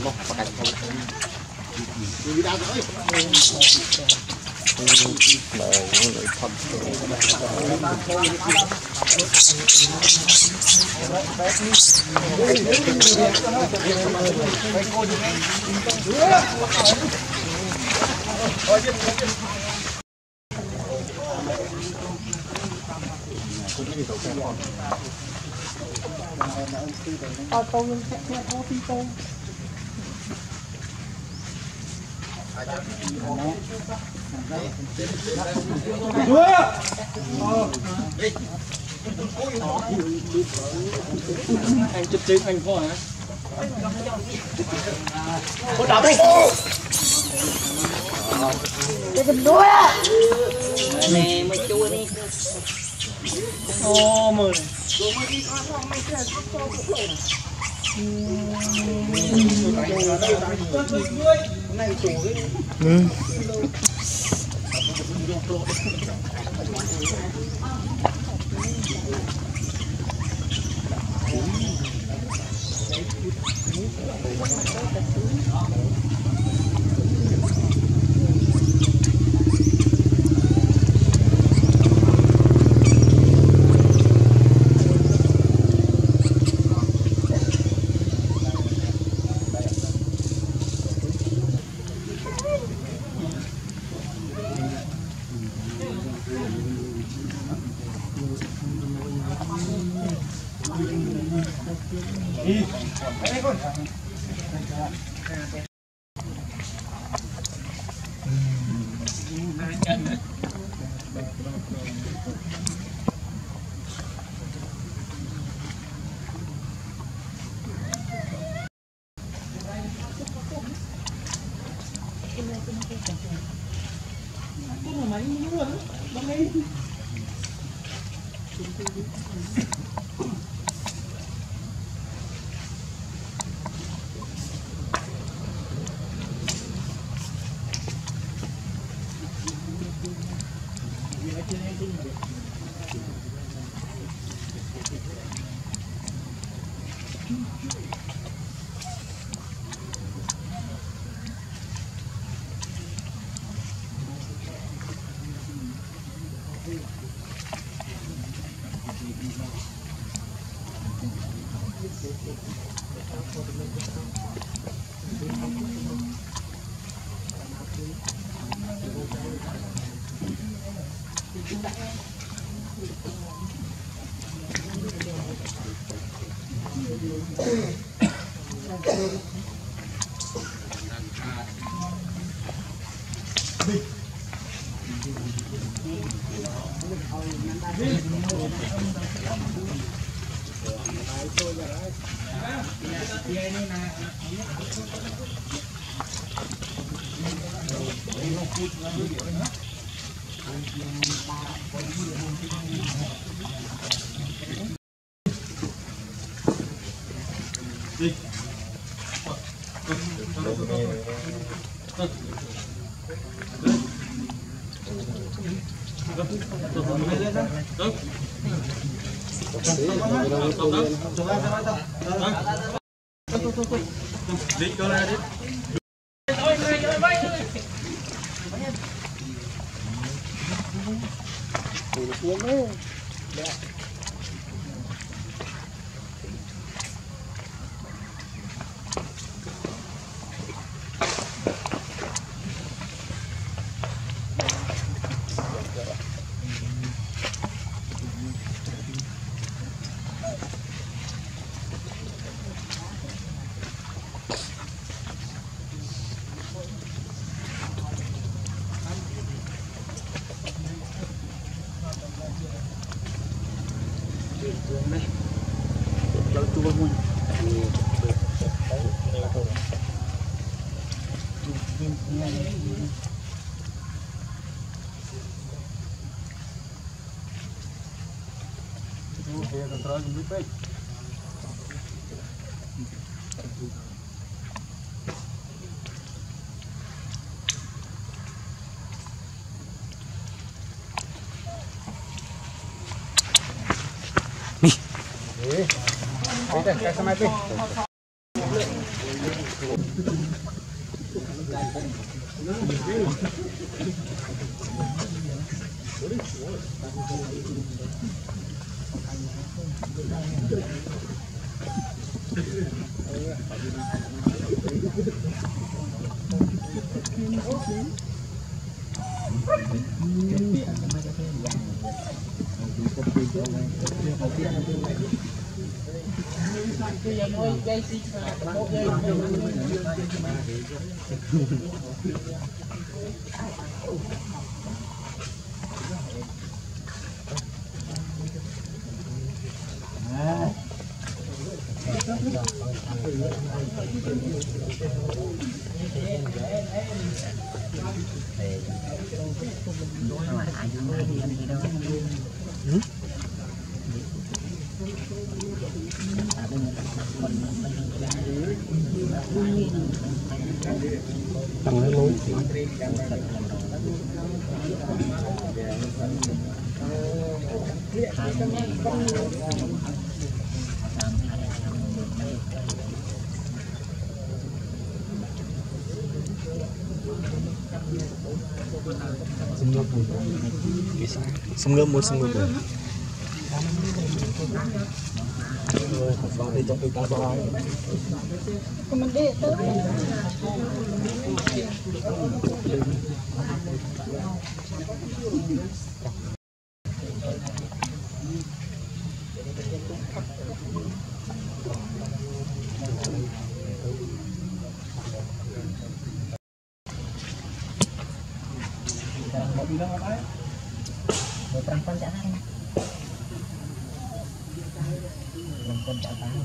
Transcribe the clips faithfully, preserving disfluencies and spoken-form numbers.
một cái không đi ra rồi mà người thật Tao tao nhưng sẽ nghe có phi tao. Anh chụp chính anh thôi hả? Có đá đây. Cái phần đuôi à? Nè mày chui đi. Ô mời. Ừ. Đi cho ra đi. Lâu chua vui. Nih. Ini dah, kasih mati. tăng lên luôn sông ngâm một sông ngâm rồi đi trong cái cá bò mình đi tới một trăm con chả này một con chả bán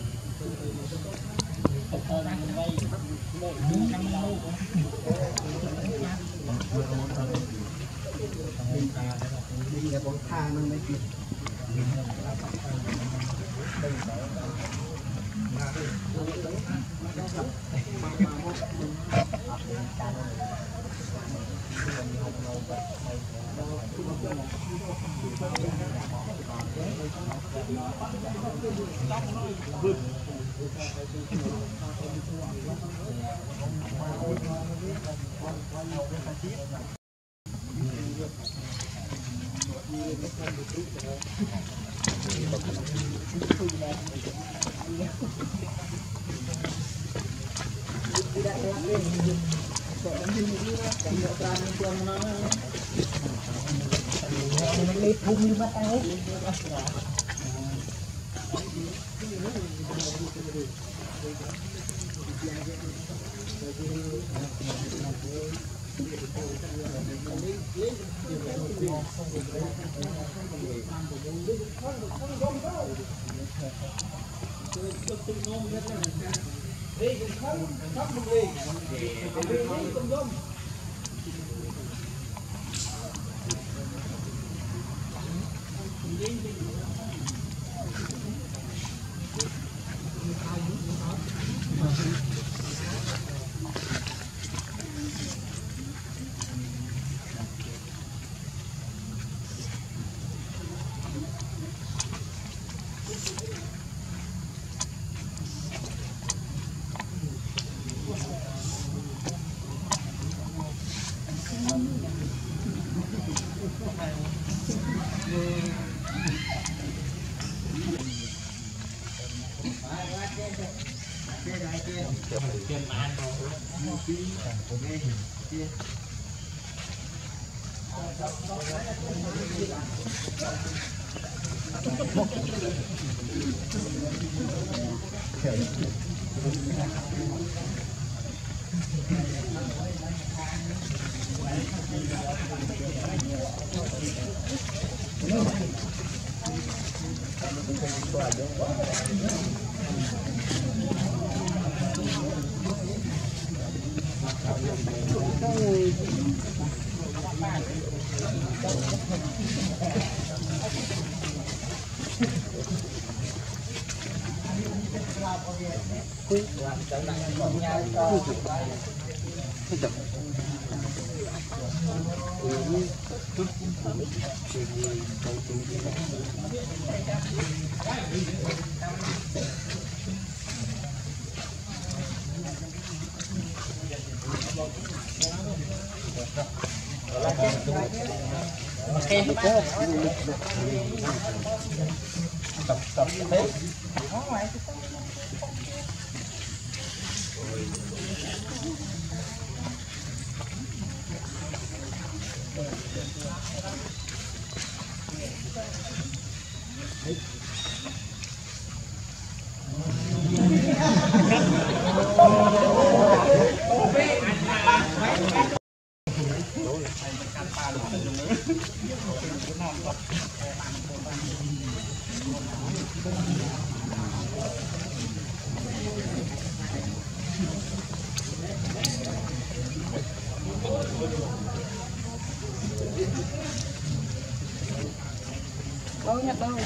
đâu nhặt đâu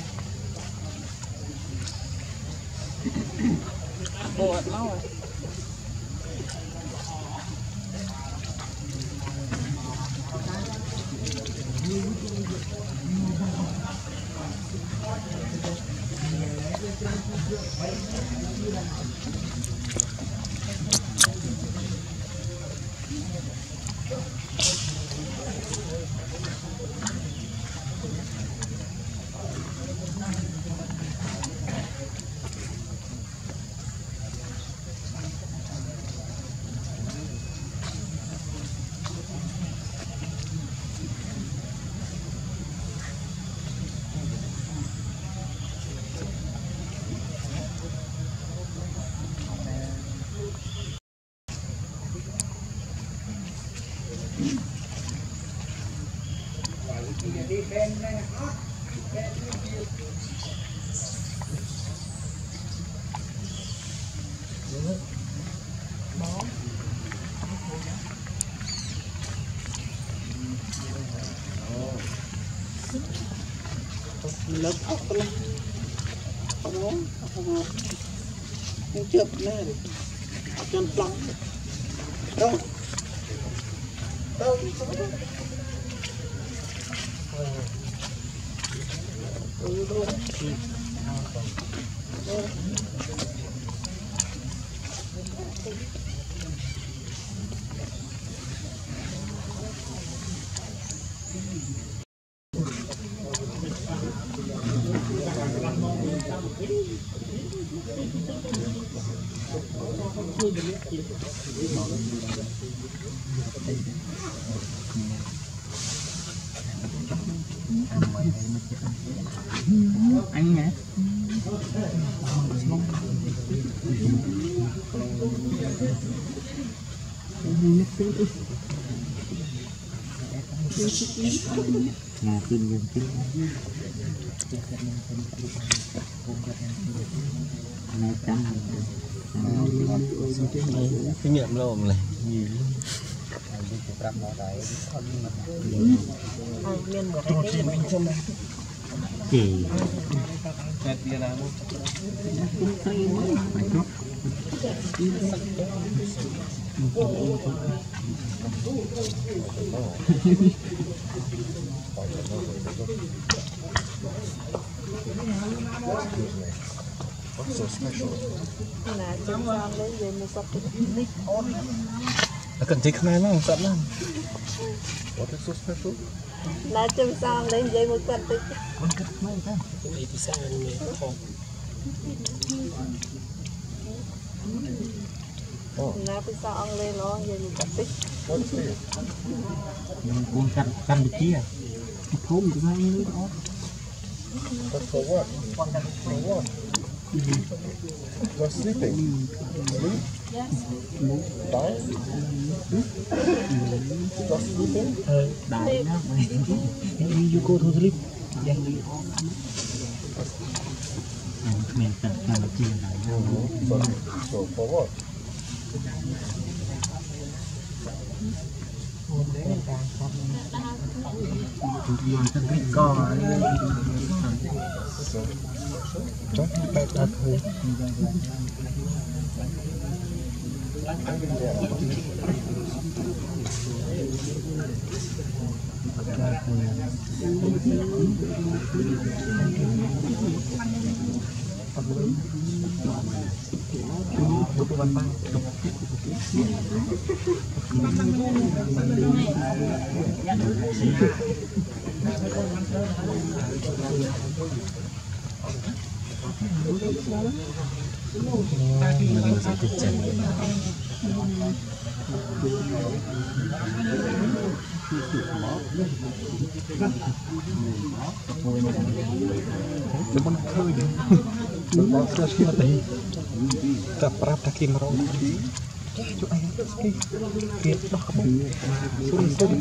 bộ hạt máu rồi lớp ốc lên không muốn không muốn không chụp nè chân plong đâu đâu anh nhé nhà tin nhân tin này trăm kinh nghiệm lâu này nhiều kỳ What's so special? là chúng ta lấy về một sắp đi nó cần thích này nó không sẵn lắm. What is so special? là chúng ta lấy về một sắp đi Con cất mấy ta đây thì sao này không là chúng ta ăn lên nó về một sắp đi What's this? con cắt cắt được kia thốn thì sao như đó. That's for what? For what? You're sleeping. Sleep? Die? Just sleeping? Ờ, đại nó you go to sleep. Giang đi. Mình cần cần chia lại. So, so for what? Chót tay ta thôi. มันเคยมันบอกเสื้อชีมาตีจับปรับตะกิมเราจุ๊ไอ้เกลียดดอกบุ้งสุริสุริ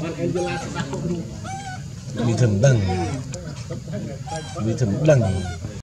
มีถึงดังมีถึงดัง